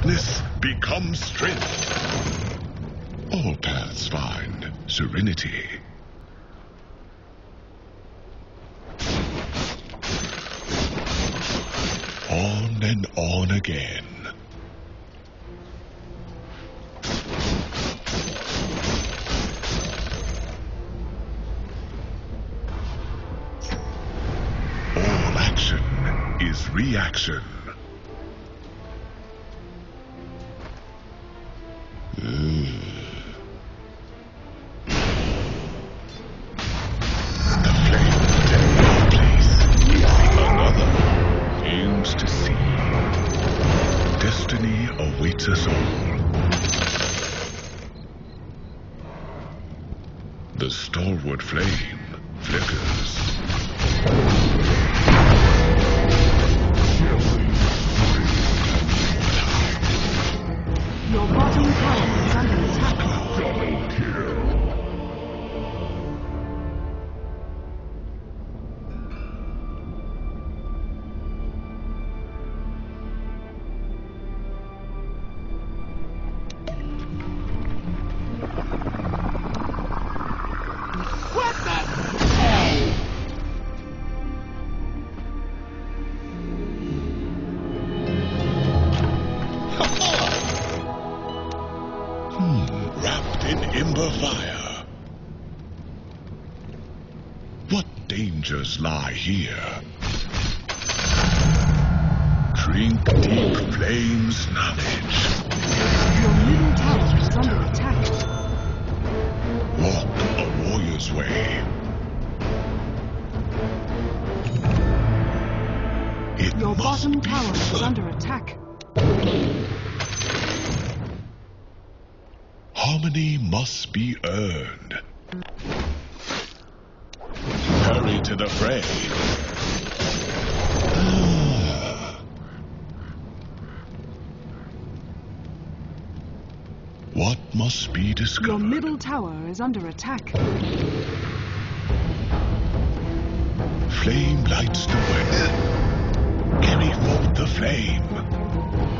Weakness becomes strength. All paths find serenity. On and on again. All action is reaction. The flame in one place, leaving another. Aims to see. Destiny awaits us all. The stalwart flame flickers. Your bottom tower is under attack. Double kill. What the? Wrapped in ember fire. What dangers lie here? Drink deep flame's knowledge. Your middle tower is under attack. Walk a warrior's way. It Your must bottom be tower is fun. under attack. Harmony must be earned. Hurry to the fray. What must be discovered? Your middle tower is under attack. Flame lights the way. Carry forth the flame.